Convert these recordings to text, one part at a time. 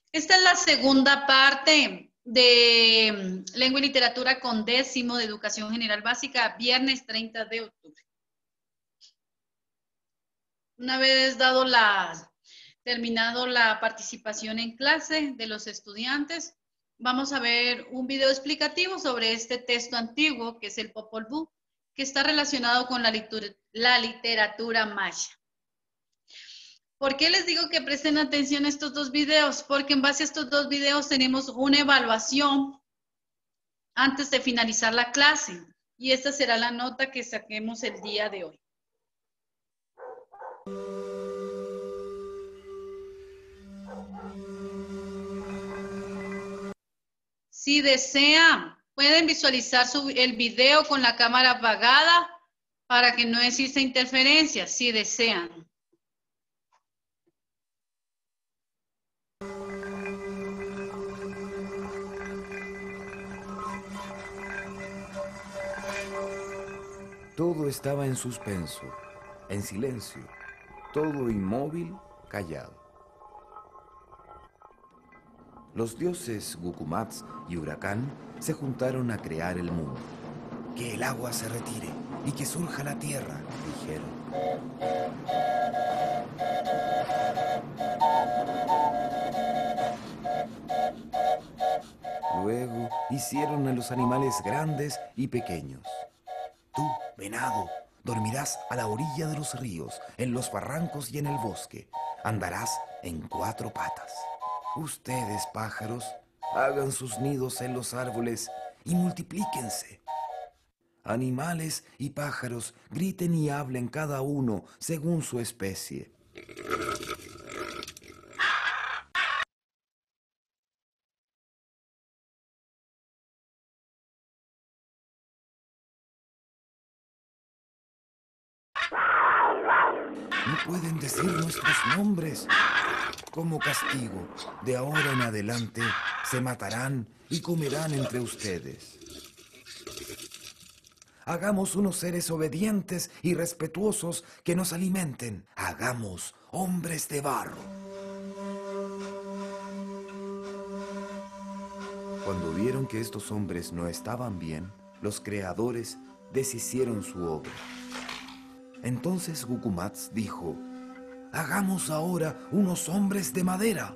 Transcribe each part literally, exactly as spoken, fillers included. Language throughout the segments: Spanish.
Esta es la segunda parte de mm, Lengua y Literatura con décimo de Educación General Básica, viernes treinta de octubre. Una vez dado la, terminado la participación en clase de los estudiantes, vamos a ver un video explicativo sobre este texto antiguo, que es el Popol Vuh, que está relacionado con la, litur la literatura maya. ¿Por qué les digo que presten atención a estos dos videos? Porque en base a estos dos videos tenemos una evaluación antes de finalizar la clase. Y esta será la nota que saquemos el día de hoy. Si desean, pueden visualizar su, el video con la cámara apagada para que no exista interferencia, si desean. Todo estaba en suspenso, en silencio, todo inmóvil, callado. Los dioses Gukumats y Huracán se juntaron a crear el mundo. Que el agua se retire y que surja la tierra, dijeron. Luego hicieron a los animales grandes y pequeños. Tú, venado, dormirás a la orilla de los ríos, en los barrancos y en el bosque. Andarás en cuatro patas. Ustedes, pájaros, hagan sus nidos en los árboles y multiplíquense. Animales y pájaros, griten y hablen cada uno según su especie. No pueden decir nuestros nombres. Como castigo, de ahora en adelante, se matarán y comerán entre ustedes. Hagamos unos seres obedientes y respetuosos que nos alimenten. Hagamos hombres de barro. Cuando vieron que estos hombres no estaban bien, los creadores deshicieron su obra. Entonces Gukumats dijo: hagamos ahora unos hombres de madera.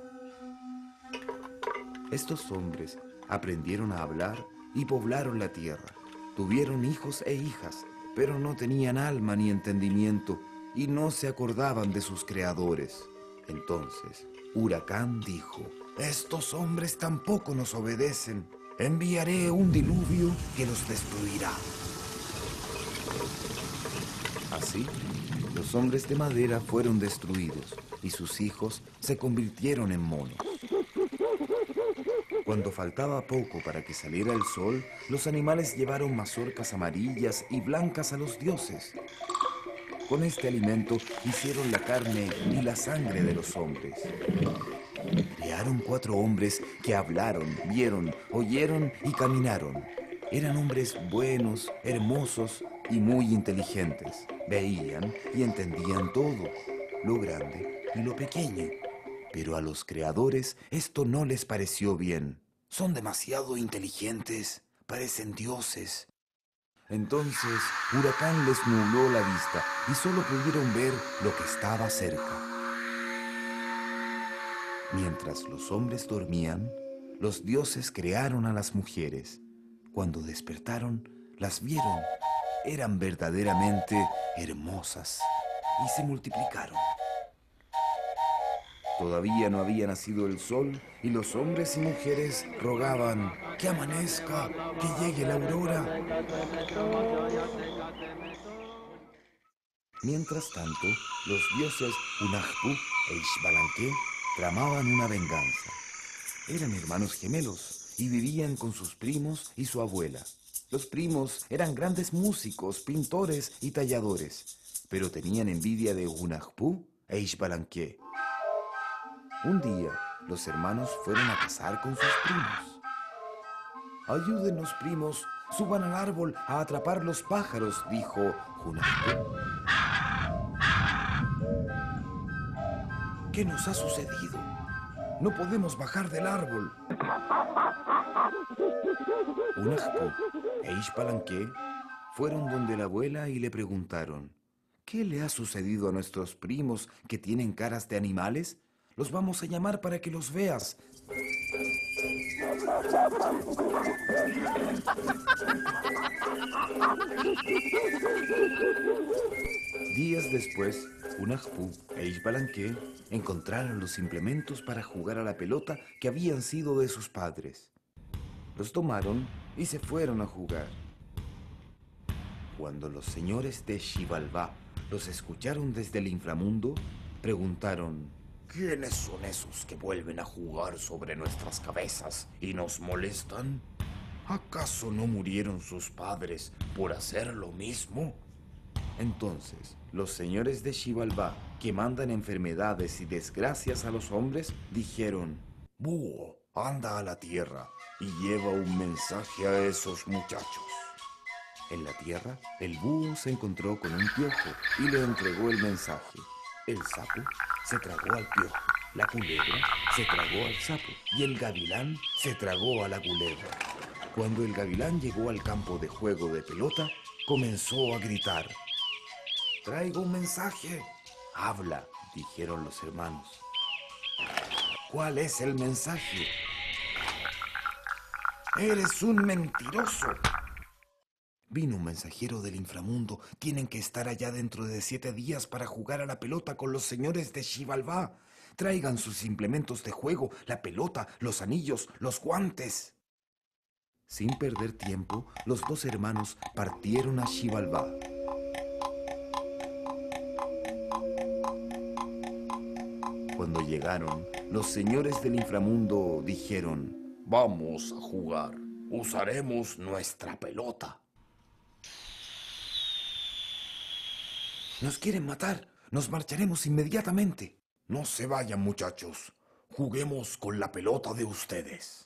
Estos hombres aprendieron a hablar y poblaron la tierra. Tuvieron hijos e hijas, pero no tenían alma ni entendimiento y no se acordaban de sus creadores. Entonces Huracán dijo: estos hombres tampoco nos obedecen. Enviaré un diluvio que los destruirá. Así, los hombres de madera fueron destruidos y sus hijos se convirtieron en monos. Cuando faltaba poco para que saliera el sol, los animales llevaron mazorcas amarillas y blancas a los dioses. Con este alimento hicieron la carne y la sangre de los hombres. Crearon cuatro hombres que hablaron, vieron, oyeron y caminaron. Eran hombres buenos, hermosos y muy inteligentes. Veían y entendían todo, lo grande y lo pequeño. Pero a los creadores esto no les pareció bien. Son demasiado inteligentes, parecen dioses. Entonces Huracán les nubló la vista y solo pudieron ver lo que estaba cerca. Mientras los hombres dormían, los dioses crearon a las mujeres. Cuando despertaron, las vieron. Eran verdaderamente hermosas y se multiplicaron. Todavía no había nacido el sol y los hombres y mujeres rogaban que amanezca, que llegue la aurora. Mientras tanto, los dioses Hunahpu e Xbalanque tramaban una venganza. Eran hermanos gemelos y vivían con sus primos y su abuela. Los primos eran grandes músicos, pintores y talladores, pero tenían envidia de Hunahpu e Xbalanque. Un día, los hermanos fueron a cazar con sus primos. Ayúdenos, primos, suban al árbol a atrapar los pájaros, dijo Hunahpu. ¿Qué nos ha sucedido? no podemos bajar del árbol. Unajpú e Ixbalanqué fueron donde la abuela y le preguntaron: ¿qué le ha sucedido a nuestros primos que tienen caras de animales? Los vamos a llamar para que los veas. Días después, Unajpú e Ixbalanqué encontraron los implementos para jugar a la pelota que habían sido de sus padres. Los tomaron y se fueron a jugar. Cuando los señores de Xibalbá los escucharon desde el inframundo, preguntaron: ¿quiénes son esos que vuelven a jugar sobre nuestras cabezas y nos molestan? ¿Acaso no murieron sus padres por hacer lo mismo? Entonces, los señores de Xibalbá, que mandan enfermedades y desgracias a los hombres, dijeron: Búho, anda a la tierra y lleva un mensaje a esos muchachos. En la tierra, el búho se encontró con un piojo y le entregó el mensaje. El sapo se tragó al piojo, la culebra se tragó al sapo y el gavilán se tragó a la culebra. Cuando el gavilán llegó al campo de juego de pelota, comenzó a gritar: «Traigo un mensaje». «Habla», dijeron los hermanos. «¿Cuál es el mensaje?» «Eres un mentiroso». «Vino un mensajero del inframundo. Tienen que estar allá dentro de siete días para jugar a la pelota con los señores de Xibalbá. Traigan sus implementos de juego, la pelota, los anillos, los guantes». Sin perder tiempo, los dos hermanos partieron a Xibalbá. Cuando llegaron, los señores del inframundo dijeron: «Vamos a jugar. Usaremos nuestra pelota». «Nos quieren matar. Nos marcharemos inmediatamente». «No se vayan, muchachos. Juguemos con la pelota de ustedes».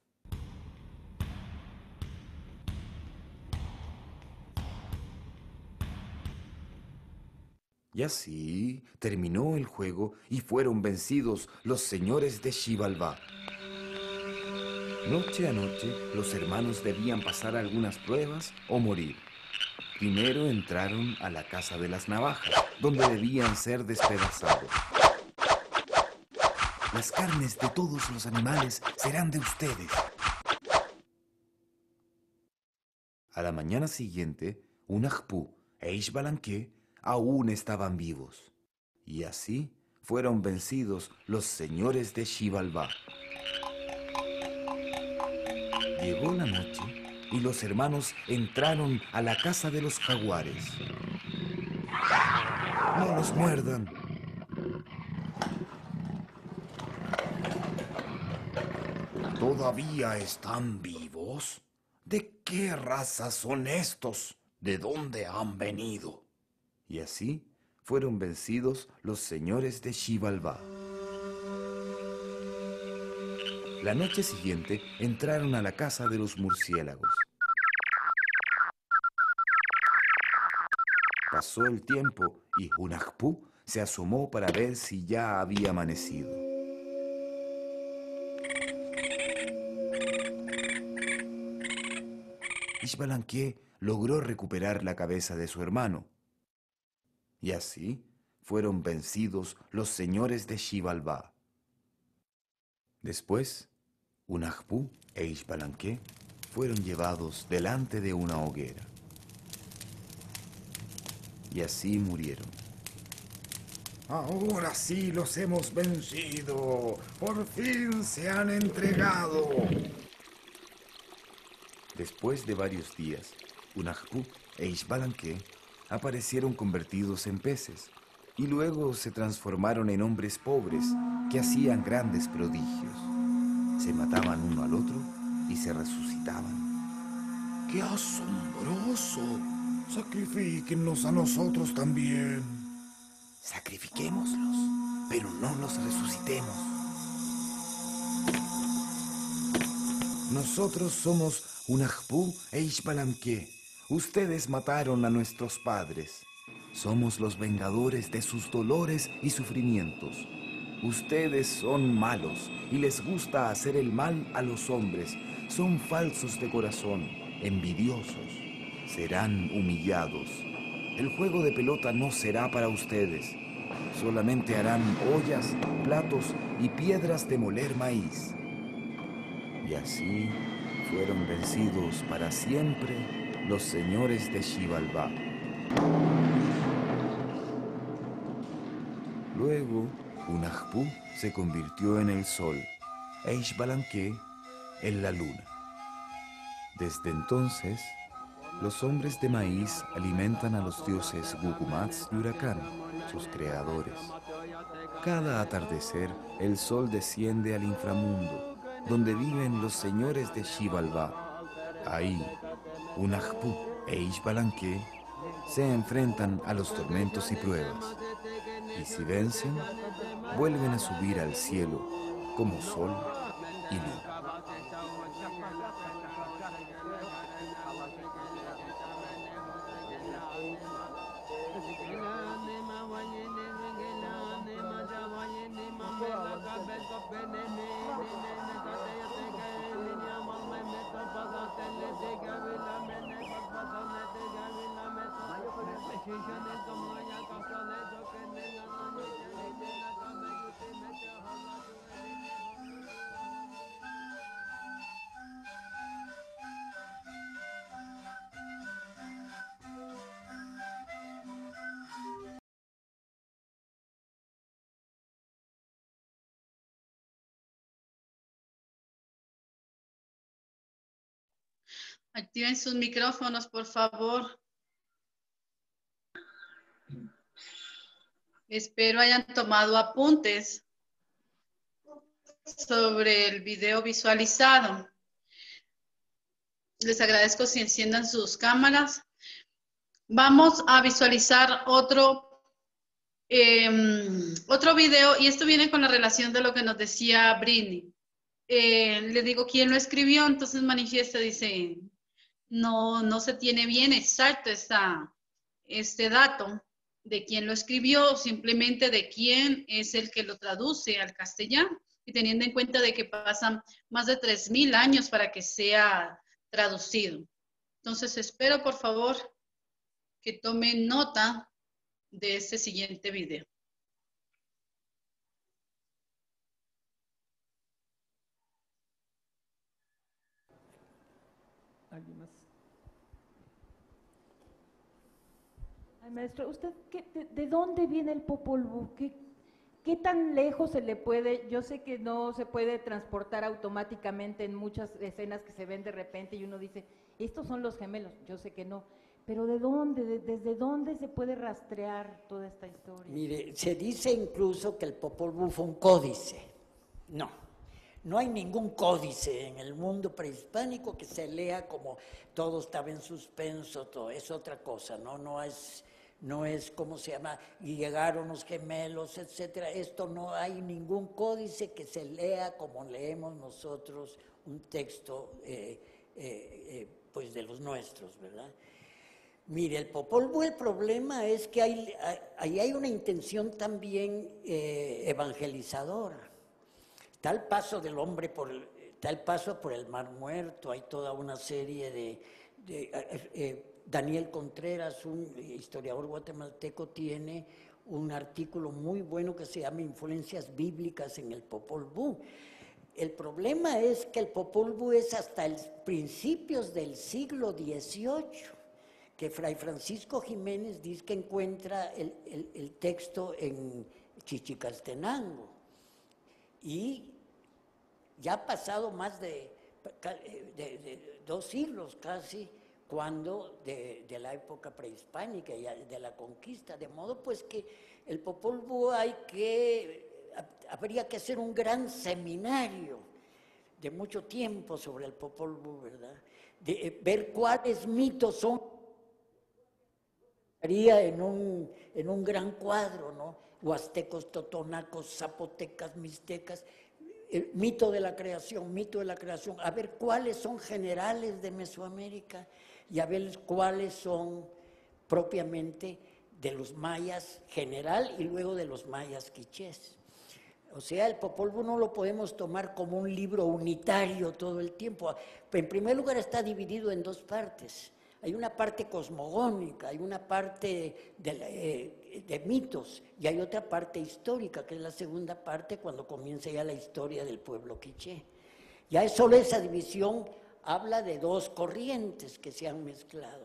Y así terminó el juego y fueron vencidos los señores de Xibalbá. Noche a noche, los hermanos debían pasar algunas pruebas o morir. Primero entraron a la casa de las navajas, donde debían ser despedazados. «Las carnes de todos los animales serán de ustedes». A la mañana siguiente, Unajpú e Ixbalanqué aún estaban vivos. Y así fueron vencidos los señores de Xibalbá. Llegó la noche y los hermanos entraron a la casa de los jaguares. «No los muerdan». «¿Todavía están vivos? ¿De qué raza son estos? ¿De dónde han venido?» Y así fueron vencidos los señores de Xibalbá. La noche siguiente entraron a la casa de los murciélagos. Pasó el tiempo y Unajpú se asomó para ver si ya había amanecido. Ixbalanqué logró recuperar la cabeza de su hermano. Y así fueron vencidos los señores de Xibalbá. Después, Unajpú e Ixbalanqué fueron llevados delante de una hoguera. Y así murieron. «Ahora sí los hemos vencido. Por fin se han entregado». Después de varios días, Unajpú e Ixbalanqué aparecieron convertidos en peces y luego se transformaron en hombres pobres que hacían grandes prodigios. Se mataban uno al otro y se resucitaban. ¡Qué asombroso! Sacrifíquennos a nosotros también. Sacrifiquémoslos, pero no los resucitemos. Nosotros somos Unajpú e Ixbalanqué. Ustedes mataron a nuestros padres. Somos los vengadores de sus dolores y sufrimientos. Ustedes son malos y les gusta hacer el mal a los hombres. Son falsos de corazón, envidiosos. Serán humillados. El juego de pelota no será para ustedes. Solamente harán ollas, platos y piedras de moler maíz. Y así fueron vencidos para siempre los señores de Xibalbá. Luego, Hunahpu se convirtió en el sol e Ixbalanque en la luna. Desde entonces, los hombres de maíz alimentan a los dioses Gukumats y Huracán, sus creadores. Cada atardecer, el sol desciende al inframundo, donde viven los señores de Xibalbá. Ahí, Hunahpu e Ixbalanque se enfrentan a los tormentos y pruebas. Y si vencen, vuelven a subir al cielo como sol y luna. Activen sus micrófonos, por favor. Espero hayan tomado apuntes sobre el video visualizado. Les agradezco si enciendan sus cámaras. Vamos a visualizar otro, eh, otro video, y esto viene con la relación de lo que nos decía Britney. Eh, le digo quién lo escribió, entonces manifiesta, dice, no, no se tiene bien exacto esta, este dato de quién lo escribió, simplemente de quién es el que lo traduce al castellano, y teniendo en cuenta de que pasan más de tres mil años para que sea traducido. Entonces espero, por favor, que tomen nota de este siguiente video. ¿Alguien más? Ay, maestro, ¿usted qué, de, de dónde viene el Popol Vuh? ¿Qué, ¿Qué tan lejos se le puede? Yo sé que no se puede transportar automáticamente en muchas escenas que se ven de repente y uno dice, estos son los gemelos, yo sé que no, pero ¿de dónde, de, desde dónde se puede rastrear toda esta historia? Mire, se dice incluso que el Popol Vuh fue un códice. No, no hay ningún códice en el mundo prehispánico que se lea como todo estaba en suspenso, todo, es otra cosa, no, no es... No es, ¿cómo se llama? Y llegaron los gemelos, etcétera. Esto no hay ningún códice que se lea como leemos nosotros un texto, eh, eh, eh, pues de los nuestros, ¿verdad? Mire, el Popol Vuh, el problema es que hay, ahí hay una intención también eh, evangelizadora. Está el paso del hombre por el, está el paso por el Mar Muerto, hay toda una serie de... de eh, eh, Daniel Contreras, un historiador guatemalteco, tiene un artículo muy bueno que se llama Influencias bíblicas en el Popol Vuh. El problema es que el Popol Vuh es hasta el principios del siglo dieciocho, que Fray Francisco Jiménez dice que encuentra el, el, el texto en Chichicastenango. Y ya ha pasado más de, de, de dos siglos casi, cuando de, de la época prehispánica y de la conquista, de modo pues que el Popol Vuh hay que, habría que hacer un gran seminario de mucho tiempo sobre el Popol Vuh, ¿verdad? De eh, ver cuáles mitos son, haría en un, en un gran cuadro, ¿no? Huastecos, totonacos, zapotecas, mixtecas, el mito de la creación, mito de la creación, a ver cuáles son generales de Mesoamérica y a ver cuáles son propiamente de los mayas general y luego de los mayas quichés. O sea, el Popol Vuh no lo podemos tomar como un libro unitario todo el tiempo. En primer lugar, está dividido en dos partes. Hay una parte cosmogónica, hay una parte de, eh, de mitos y hay otra parte histórica, que es la segunda parte cuando comienza ya la historia del pueblo quiché. Ya es solo esa división habla de dos corrientes que se han mezclado.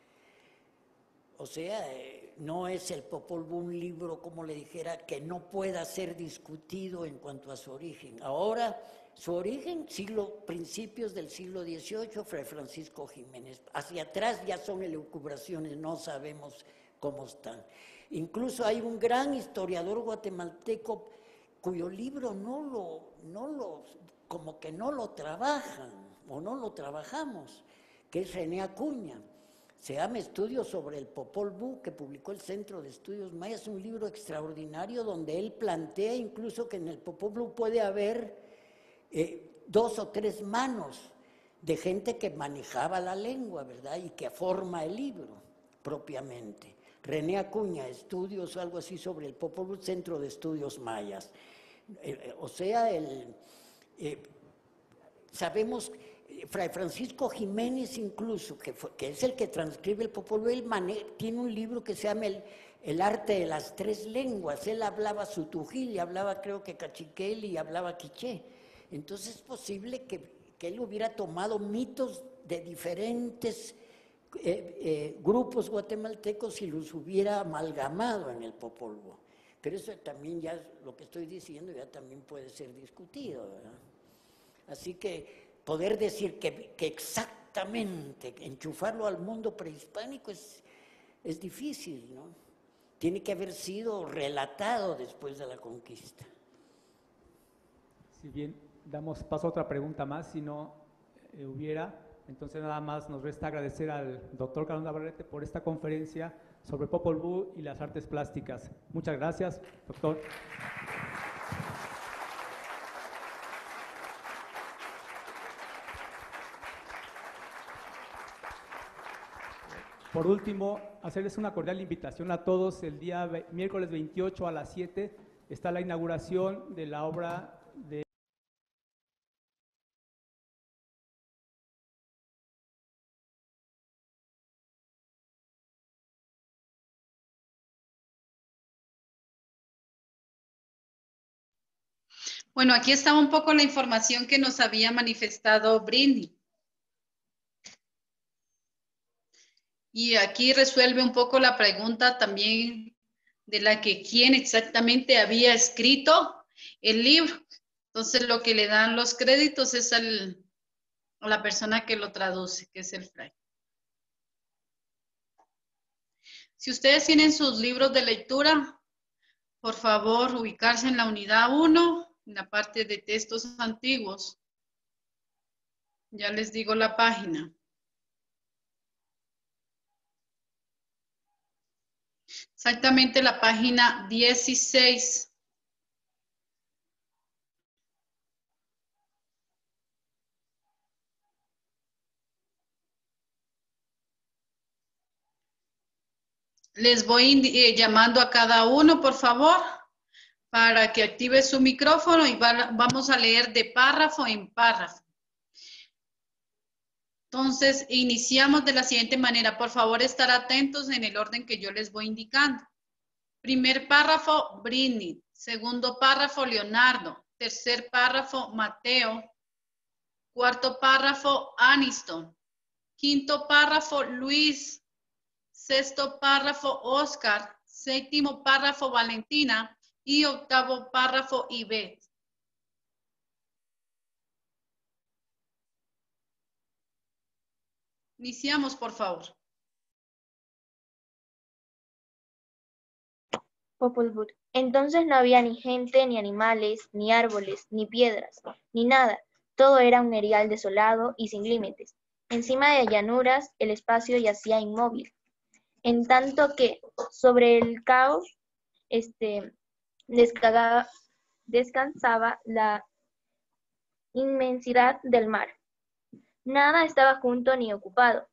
O sea, eh, no es el Popol Vuh un libro, como le dijera, que no pueda ser discutido en cuanto a su origen. Ahora, su origen, siglo, principios del siglo dieciocho, Fray Francisco Jiménez. Hacia atrás ya son elucubraciones, no sabemos cómo están. Incluso hay un gran historiador guatemalteco cuyo libro no lo, no lo, como que no lo trabajan, o no lo trabajamos, que es René Acuña. Se llama Estudios sobre el Popol Vuh, que publicó el Centro de Estudios Mayas. Es un libro extraordinario donde él plantea incluso que en el Popol Vuh puede haber eh, dos o tres manos de gente que manejaba la lengua, ¿verdad? Y que forma el libro propiamente. René Acuña, Estudios o algo así sobre el Popol Vuh, Centro de Estudios Mayas. Eh, o sea, el, eh, sabemos... Fray Francisco Jiménez incluso, que, fue, que es el que transcribe el Popol Vuh, él mane, tiene un libro que se llama el, el arte de las tres lenguas. Él hablaba sutujil y hablaba creo que cachiquel y hablaba quiché. Entonces es posible que, que él hubiera tomado mitos de diferentes eh, eh, grupos guatemaltecos y los hubiera amalgamado en el Popol Vuh. Pero eso también ya, lo que estoy diciendo ya también puede ser discutido, ¿verdad? Así que poder decir que, que exactamente enchufarlo al mundo prehispánico es, es difícil, ¿no? Tiene que haber sido relatado después de la conquista. Si bien damos paso a otra pregunta más, si no eh, hubiera, entonces nada más nos resta agradecer al doctor Carlos Navarrete por esta conferencia sobre Popol Vuh y las artes plásticas. Muchas gracias, doctor. Por último, hacerles una cordial invitación a todos. El día miércoles veintiocho a las siete está la inauguración de la obra de Bueno, aquí está un poco la información que nos había manifestado Brindy. Y aquí resuelve un poco la pregunta también de la que quién exactamente había escrito el libro. Entonces lo que le dan los créditos es al, a la persona que lo traduce, que es el fray. Si ustedes tienen sus libros de lectura, por favor ubicarse en la unidad uno, en la parte de textos antiguos. Ya les digo la página. Exactamente la página dieciséis. Les voy eh, llamando a cada uno, por favor, para que active su micrófono y va, vamos a leer de párrafo en párrafo. Entonces, iniciamos de la siguiente manera. Por favor, estar atentos en el orden que yo les voy indicando. Primer párrafo, Britney. Segundo párrafo, Leonardo. Tercer párrafo, Mateo. Cuarto párrafo, Aniston. Quinto párrafo, Luis. Sexto párrafo, Oscar. Séptimo párrafo, Valentina. Y octavo párrafo, Ivette. Iniciamos, por favor. Popol Vuh. Entonces no había ni gente, ni animales, ni árboles, ni piedras, ni nada. Todo era un erial desolado y sin límites. Encima de llanuras el espacio yacía inmóvil. En tanto que sobre el caos este, descagaba, descansaba la inmensidad del mar. Nada estaba junto ni ocupado.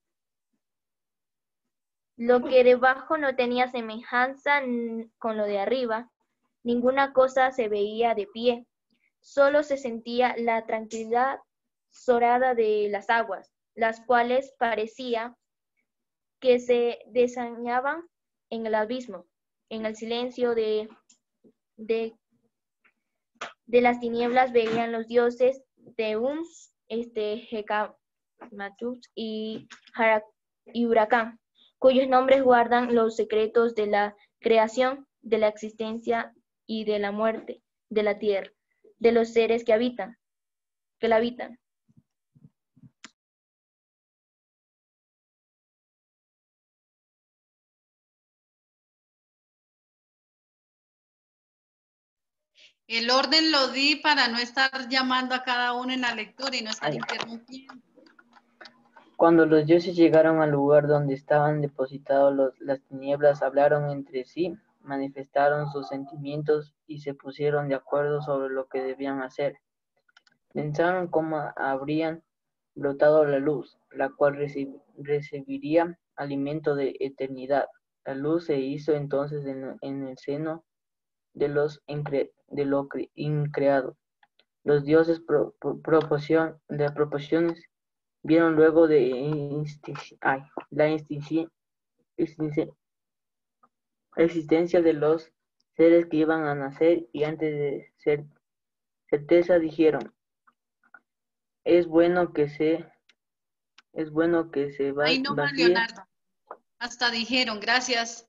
Lo que debajo no tenía semejanza con lo de arriba, Ninguna cosa se veía de pie, solo se sentía la tranquilidad sorada de las aguas, las cuales parecía que se desañaban en el abismo, en el silencio de, de, de las tinieblas veían los dioses Teum, este, Hecamatus y, Hara- y Huracán, cuyos nombres guardan los secretos de la creación, de la existencia y de la muerte de la tierra, de los seres que habitan, que la habitan. El orden lo di para no estar llamando a cada uno en la lectura y no estar Ay. interrumpiendo. Cuando los dioses llegaron al lugar donde estaban depositados los- las tinieblas, hablaron entre sí, manifestaron sus sentimientos y se pusieron de acuerdo sobre lo que debían hacer. Pensaron cómo habrían brotado la luz, la cual reci- recibiría alimento de eternidad. La luz se hizo entonces en, en el seno de, los incre- de lo cre- increado. Los dioses pro- pro- proporción- de proporciones vieron luego de insti- ay, la instinci- instinci- existencia de los seres que iban a nacer y antes de ser certeza dijeron, es bueno que se es bueno que se va- Ahí nomás, vacíe. Leonardo. Hasta dijeron, gracias.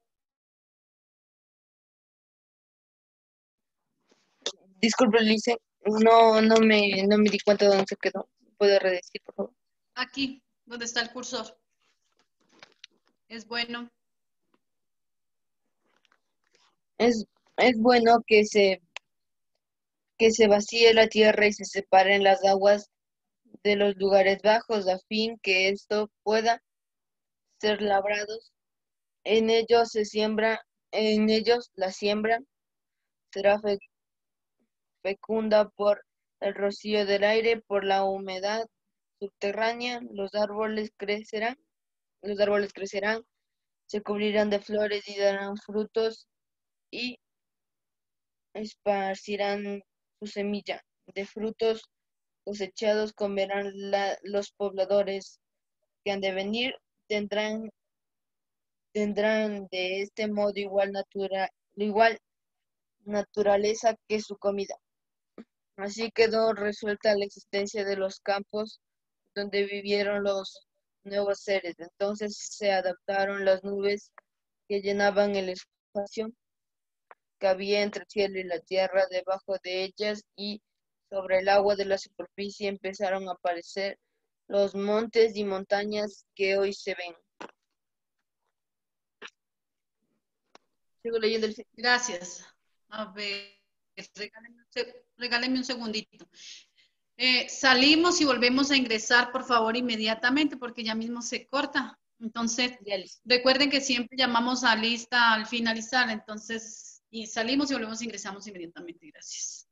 Disculpe, Lice, no, no me, no me di cuenta de dónde se quedó. ¿Puede redecir, por favor? Aquí, donde está el cursor. Es bueno. Es, es bueno que se, que se vacíe la tierra y se separen las aguas de los lugares bajos, a fin que esto pueda ser labrados. En ellos se siembra, en ellos la siembra será fe- fecunda por el rocío del aire, por la humedad subterránea, los árboles crecerán, los árboles crecerán, se cubrirán de flores y darán frutos y esparcirán su semilla. De frutos cosechados comerán la- los pobladores que han de venir, tendrán, tendrán de este modo igual, natura, igual naturaleza que su comida. Así quedó resuelta la existencia de los campos donde vivieron los nuevos seres. Entonces se adaptaron las nubes que llenaban el espacio que había entre el cielo y la tierra, debajo de ellas y sobre el agua de la superficie empezaron a aparecer los montes y montañas que hoy se ven. Sigo leyendo el... Gracias. A ver, regáleme un, se- regáleme un segundito. Eh, salimos y volvemos a ingresar, por favor, inmediatamente, porque ya mismo se corta. Entonces, Ya, listo. recuerden que siempre llamamos a lista al finalizar, entonces, y salimos y volvemos e ingresamos inmediatamente. Gracias.